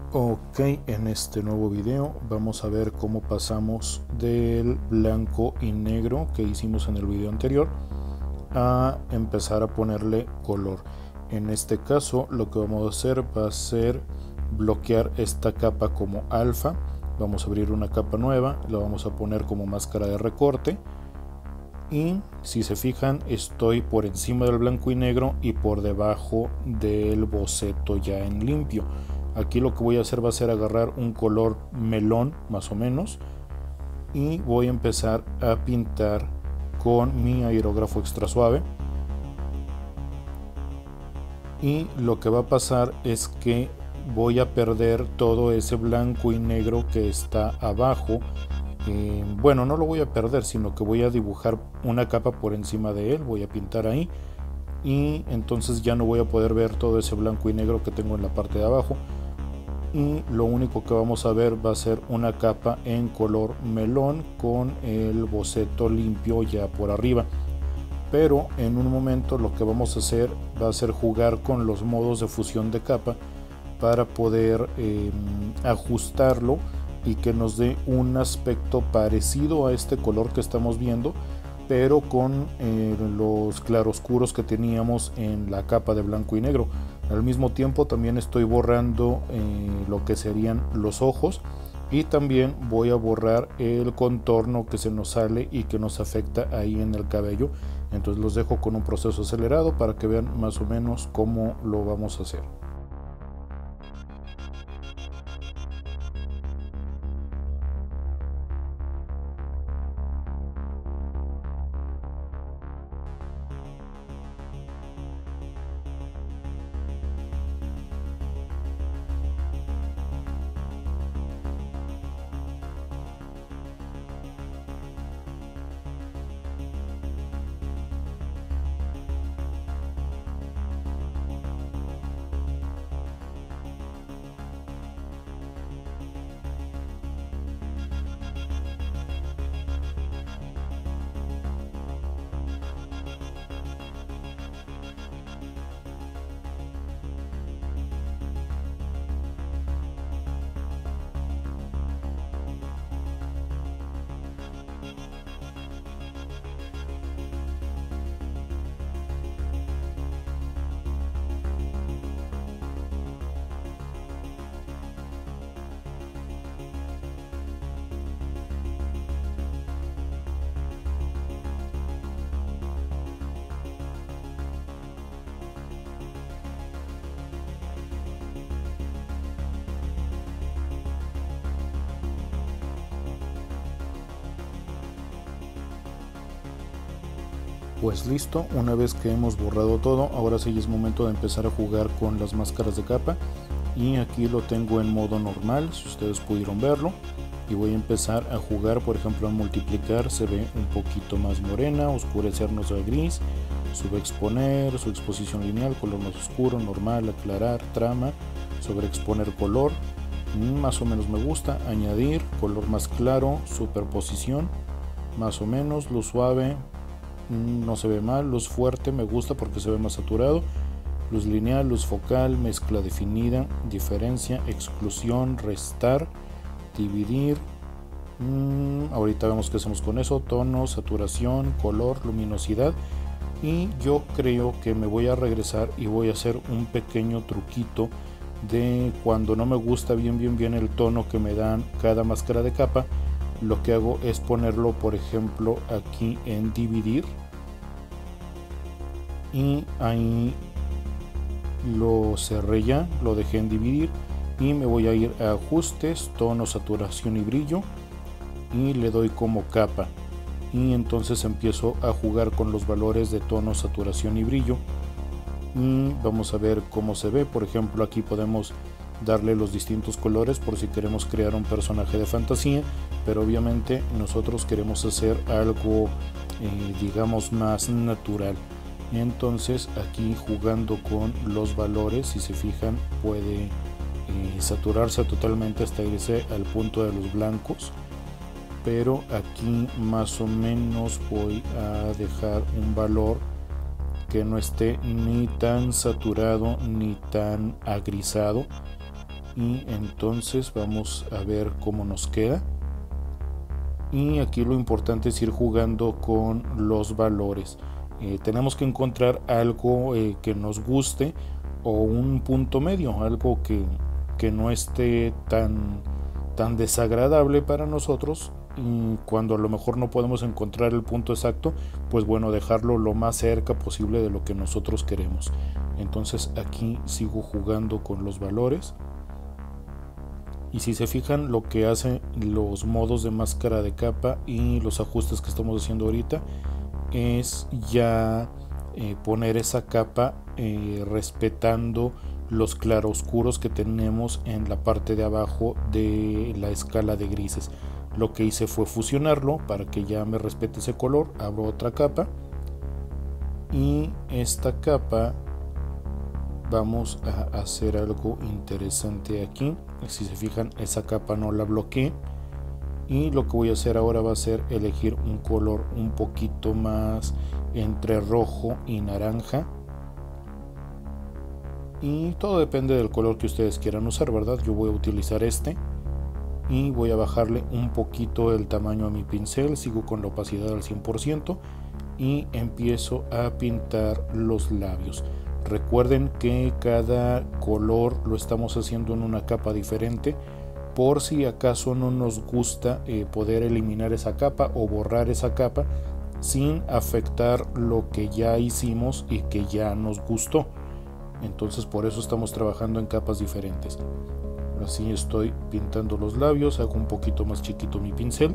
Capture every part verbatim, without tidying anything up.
Ok, en este nuevo video vamos a ver cómo pasamos del blanco y negro que hicimos en el video anterior a empezar a ponerle color. En este caso lo que vamos a hacer va a ser bloquear esta capa como alfa. Vamos a abrir una capa nueva, la vamos a poner como máscara de recorte y si se fijan estoy por encima del blanco y negro y por debajo del boceto ya en limpio. Aquí lo que voy a hacer va a ser agarrar un color melón más o menos y voy a empezar a pintar con mi aerógrafo extra suave. Y lo que va a pasar es que voy a perder todo ese blanco y negro que está abajo. Eh, bueno, no lo voy a perder, sino que voy a dibujar una capa por encima de él, voy a pintar ahí y entonces ya no voy a poder ver todo ese blanco y negro que tengo en la parte de abajo. Y lo único que vamos a ver va a ser una capa en color melón con el boceto limpio ya por arriba. Pero en un momento lo que vamos a hacer va a ser jugar con los modos de fusión de capa para poder eh, ajustarlo y que nos dé un aspecto parecido a este color que estamos viendo, pero con eh, los claroscuros que teníamos en la capa de blanco y negro. Al mismo tiempo también estoy borrando eh, lo que serían los ojos y también voy a borrar el contorno que se nos sale y que nos afecta ahí en el cabello. Entonces los dejo con un proceso acelerado para que vean más o menos cómo lo vamos a hacer. Pues listo, una vez que hemos borrado todo, ahora sí es momento de empezar a jugar con las máscaras de capa. Y aquí lo tengo en modo normal, si ustedes pudieron verlo. Y voy a empezar a jugar, por ejemplo, a multiplicar, se ve un poquito más morena, oscurecernos a gris, subexponer, su exposición lineal, color más oscuro, normal, aclarar, trama, sobreexponer color, más o menos me gusta, añadir, color más claro, superposición, más o menos, luz suave, no se ve mal, luz fuerte me gusta porque se ve más saturado, luz lineal, luz focal, mezcla definida, diferencia, exclusión, restar, dividir. Mm, ahorita vemos qué hacemos con eso, tono, saturación, color, luminosidad. Y yo creo que me voy a regresar y voy a hacer un pequeño truquito de cuando no me gusta bien bien bien el tono que me dan cada máscara de capa. Lo que hago es ponerlo, por ejemplo, aquí en dividir y ahí lo cerré ya, lo dejé en dividir y me voy a ir a ajustes, tono, saturación y brillo y le doy como capa y entonces empiezo a jugar con los valores de tono, saturación y brillo y vamos a ver cómo se ve. Por ejemplo, aquí podemos darle los distintos colores por si queremos crear un personaje de fantasía, pero obviamente nosotros queremos hacer algo eh, digamos más natural. Entonces aquí jugando con los valores, si se fijan, puede eh, saturarse totalmente hasta irse al punto de los blancos, pero aquí más o menos voy a dejar un valor que no esté ni tan saturado ni tan agrisado, y entonces vamos a ver cómo nos queda. Y aquí lo importante es ir jugando con los valores. Eh, tenemos que encontrar algo eh, que nos guste, o un punto medio, algo que, que no esté tan, tan desagradable para nosotros. Y cuando a lo mejor no podemos encontrar el punto exacto, pues bueno, dejarlo lo más cerca posible de lo que nosotros queremos. Entonces aquí sigo jugando con los valores. Y si se fijan, lo que hacen los modos de máscara de capa y los ajustes que estamos haciendo ahorita es ya eh, poner esa capa eh, respetando los claroscuros que tenemos en la parte de abajo de la escala de grises. Lo que hice fue fusionarlo para que ya me respete ese color. Abro otra capa y esta capa vamos a hacer algo interesante aquí. Si se fijan, esa capa no la bloqueé, y lo que voy a hacer ahora va a ser elegir un color un poquito más entre rojo y naranja, y todo depende del color que ustedes quieran usar, ¿verdad? Yo voy a utilizar este y voy a bajarle un poquito el tamaño a mi pincel. Sigo con la opacidad al cien por ciento y empiezo a pintar los labios. Recuerden que cada color lo estamos haciendo en una capa diferente, por si acaso no nos gusta eh, poder eliminar esa capa o borrar esa capa sin afectar lo que ya hicimos y que ya nos gustó. Entonces por eso estamos trabajando en capas diferentes. Así estoy pintando los labios. Hago un poquito más chiquito mi pincel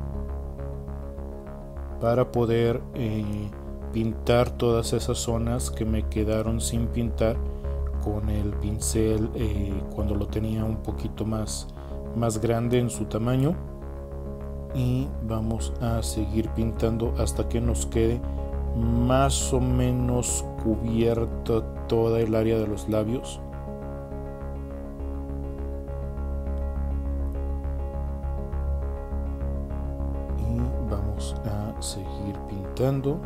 para poder eh, pintar todas esas zonas que me quedaron sin pintar con el pincel eh, cuando lo tenía un poquito más, más grande en su tamaño. Y vamos a seguir pintando hasta que nos quede más o menos cubierto toda el área de los labios. Y vamos a seguir pintando.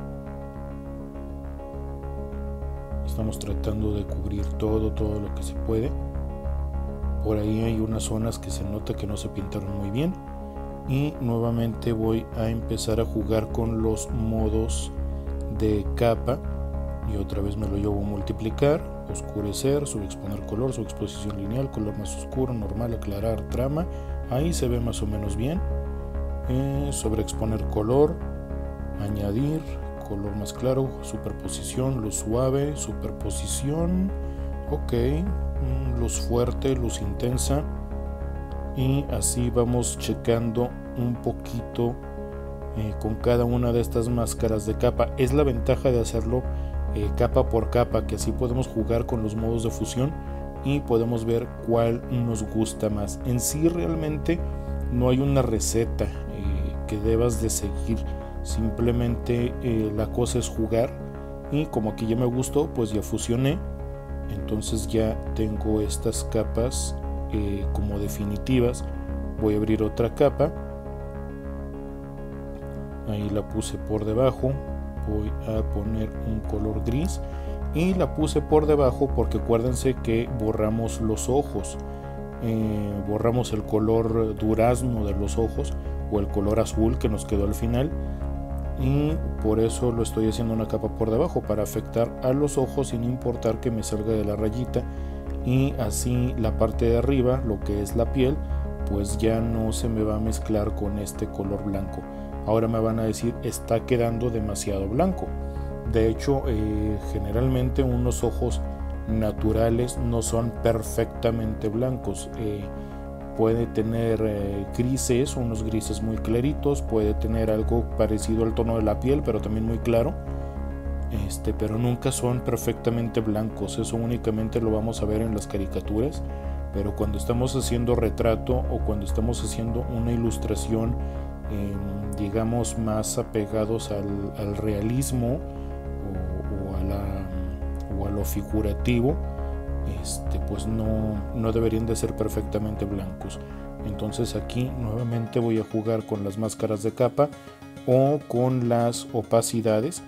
Estamos tratando de cubrir todo, todo lo que se puede. Por ahí hay unas zonas que se nota que no se pintaron muy bien. Y nuevamente voy a empezar a jugar con los modos de capa. Y otra vez me lo llevo a multiplicar, oscurecer, subexponer color, subexposición lineal, color más oscuro, normal, aclarar, trama. Ahí se ve más o menos bien. Eh, sobreexponer color, añadir color más claro, superposición, luz suave, superposición, ok, luz fuerte, luz intensa, y así vamos checando un poquito eh, con cada una de estas máscaras de capa. Es la ventaja de hacerlo eh, capa por capa, que así podemos jugar con los modos de fusión y podemos ver cuál nos gusta más. En sí realmente no hay una receta eh, que debas de seguir. Simplemente eh, la cosa es jugar, y como aquí ya me gustó, pues ya fusioné. Entonces ya tengo estas capas eh, como definitivas. Voy a abrir otra capa, ahí la puse por debajo. Voy a poner un color gris y la puse por debajo porque acuérdense que borramos los ojos, eh, borramos el color durazno de los ojos o el color azul que nos quedó al final, y por eso lo estoy haciendo una capa por debajo para afectar a los ojos sin importar que me salga de la rayita, y así la parte de arriba, lo que es la piel, pues ya no se me va a mezclar con este color blanco. Ahora me van a decir, está quedando demasiado blanco. De hecho, eh, generalmente unos ojos naturales no son perfectamente blancos. Eh, puede tener eh, grises, unos grises muy claritos, puede tener algo parecido al tono de la piel, pero también muy claro. Este, pero nunca son perfectamente blancos. Eso únicamente lo vamos a ver en las caricaturas. Pero cuando estamos haciendo retrato o cuando estamos haciendo una ilustración, eh, digamos, más apegados al, al realismo o, o, a la, o a lo figurativo, este, pues no, no deberían de ser perfectamente blancos. Entonces aquí nuevamente voy a jugar con las máscaras de capa o con las opacidades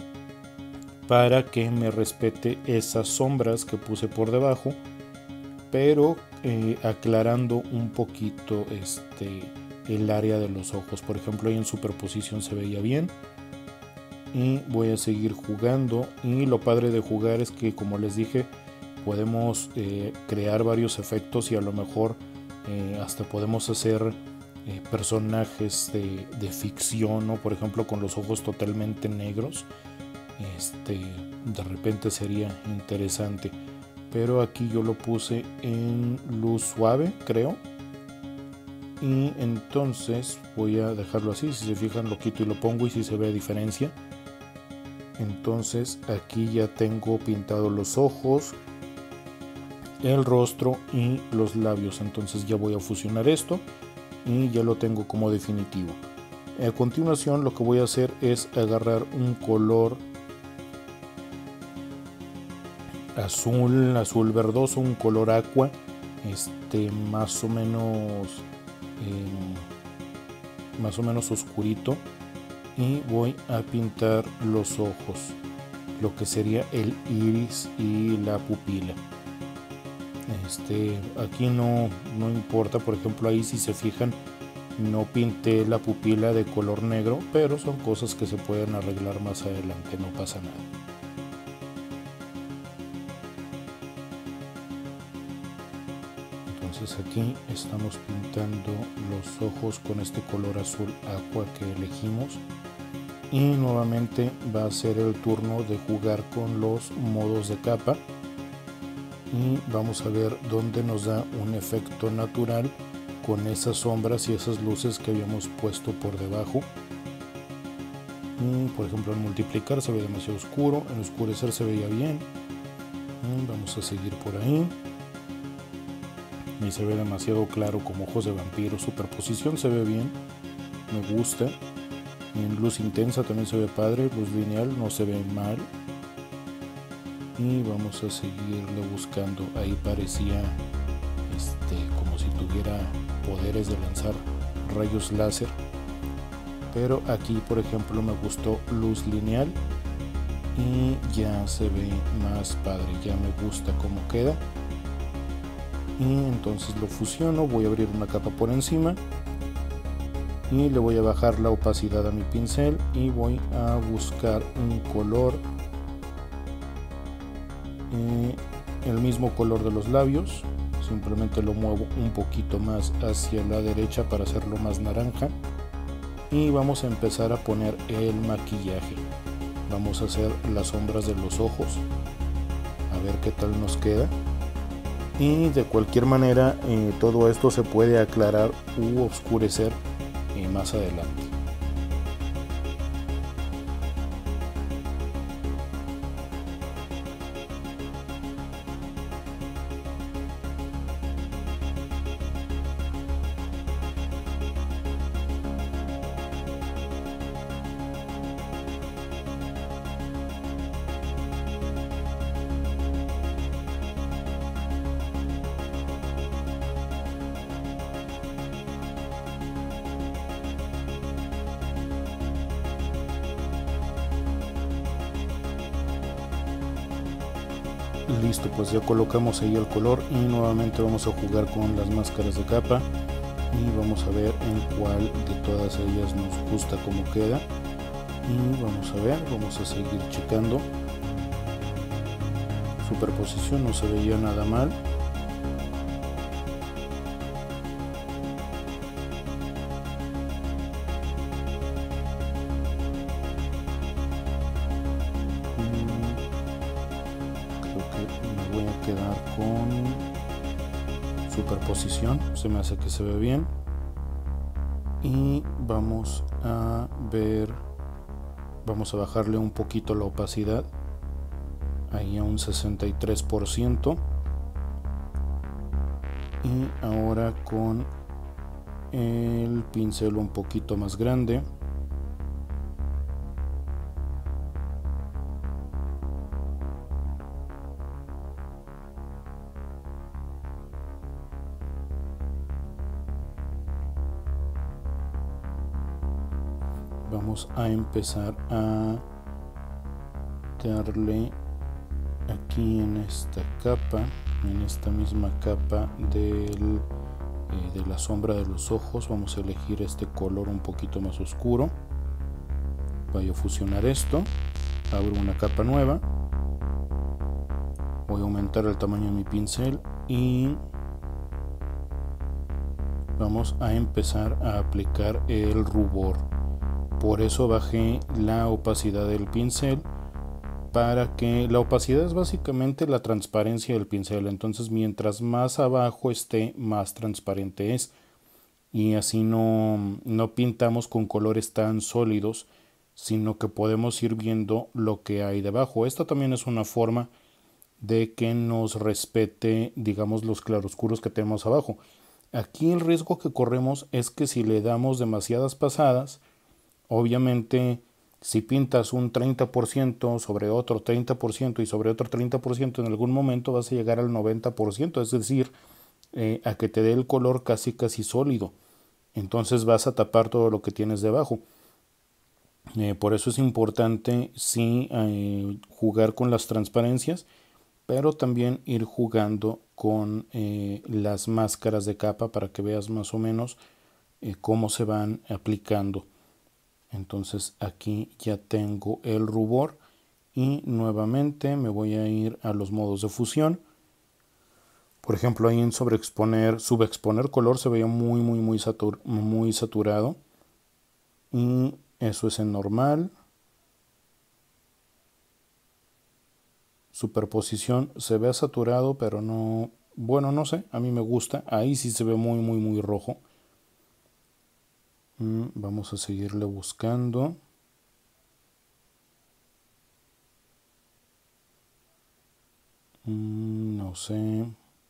para que me respete esas sombras que puse por debajo. pero eh, aclarando un poquito este, el área de los ojos. Por ejemplo, ahí en superposición se veía bien. Y voy a seguir jugando, y lo padre de jugar es que, como les dije, podemos eh, crear varios efectos y a lo mejor eh, hasta podemos hacer eh, personajes de, de ficción, ¿no? Por ejemplo, con los ojos totalmente negros. Este, de repente sería interesante, pero aquí yo lo puse en luz suave, creo, y entonces voy a dejarlo así. Si se fijan, lo quito y lo pongo, y si se ve diferencia. Entonces aquí ya tengo pintado los ojos, el rostro y los labios. Entonces ya voy a fusionar esto y ya lo tengo como definitivo. A continuación, lo que voy a hacer es agarrar un color azul, azul verdoso, un color aqua, este más o menos eh, más o menos oscurito, y voy a pintar los ojos, lo que sería el iris y la pupila. Este, aquí no, no importa, por ejemplo, ahí si se fijan no pinté la pupila de color negro, pero son cosas que se pueden arreglar más adelante, no pasa nada. Entonces aquí estamos pintando los ojos con este color azul aqua que elegimos, y nuevamente va a ser el turno de jugar con los modos de capa, y vamos a ver dónde nos da un efecto natural con esas sombras y esas luces que habíamos puesto por debajo. Y, por ejemplo, en multiplicar se ve demasiado oscuro, en oscurecer se veía bien. Y vamos a seguir por ahí. Y se ve demasiado claro como ojos de vampiro. Superposición se ve bien, me gusta. En luz intensa también se ve padre, luz lineal no se ve mal. Y vamos a seguirle buscando. Ahí parecía este, como si tuviera poderes de lanzar rayos láser, pero aquí, por ejemplo, me gustó luz lineal y ya se ve más padre, ya me gusta cómo queda. Y entonces lo fusiono, voy a abrir una capa por encima y le voy a bajar la opacidad a mi pincel, y voy a buscar un color, eh, el mismo color de los labios. Simplemente lo muevo un poquito más hacia la derecha para hacerlo más naranja, y vamos a empezar a poner el maquillaje. Vamos a hacer las sombras de los ojos, a ver qué tal nos queda. Y de cualquier manera eh, todo esto se puede aclarar u oscurecer eh, más adelante. Listo, pues ya colocamos ahí el color, y nuevamente vamos a jugar con las máscaras de capa y vamos a ver en cuál de todas ellas nos gusta cómo queda. Y vamos a ver, vamos a seguir checando. Superposición no se veía nada mal. Quedar con superposición, se me hace que se ve bien, y vamos a ver, vamos a bajarle un poquito la opacidad ahí a un sesenta y tres por ciento, y ahora con el pincel un poquito más grande vamos a empezar a darle aquí en esta capa en esta misma capa del, eh, de la sombra de los ojos vamos a elegir este color un poquito más oscuro. Voy a fusionar esto, abro una capa nueva, voy a aumentar el tamaño de mi pincel y vamos a empezar a aplicar el rubor. Por eso bajé la opacidad del pincel, para que la opacidad es básicamente la transparencia del pincel. Entonces mientras más abajo esté, más transparente es, y así no, no pintamos con colores tan sólidos, sino que podemos ir viendo lo que hay debajo. Esta también es una forma de que nos respete, digamos, los claroscuros que tenemos abajo. Aquí el riesgo que corremos es que si le damos demasiadas pasadas, obviamente si pintas un treinta por ciento sobre otro treinta por ciento y sobre otro treinta por ciento, en algún momento vas a llegar al noventa por ciento, es decir, eh, a que te dé el color casi casi sólido. Entonces vas a tapar todo lo que tienes debajo. Eh, por eso es importante sí eh, jugar con las transparencias, pero también ir jugando con eh, las máscaras de capa para que veas más o menos eh, cómo se van aplicando. Entonces aquí ya tengo el rubor y nuevamente me voy a ir a los modos de fusión. Por ejemplo, ahí en sobreexponer, subexponer color se veía muy muy muy, satur, muy saturado, y eso es en normal. Superposición se ve saturado, pero no, bueno, no sé, a mí me gusta. Ahí sí se ve muy muy muy rojo. Mm, vamos a seguirle buscando. Mm, no sé.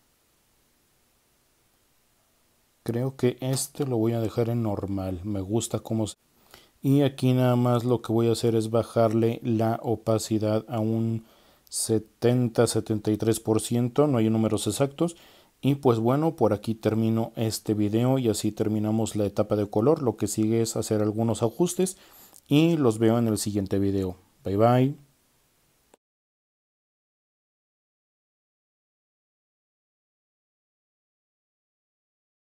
Creo que este lo voy a dejar en normal. Me gusta cómo se... Y aquí nada más lo que voy a hacer es bajarle la opacidad a un setenta a setenta y tres por ciento. No hay números exactos. Y pues bueno, por aquí termino este video y así terminamos la etapa de color. Lo que sigue es hacer algunos ajustes y los veo en el siguiente video. Bye bye.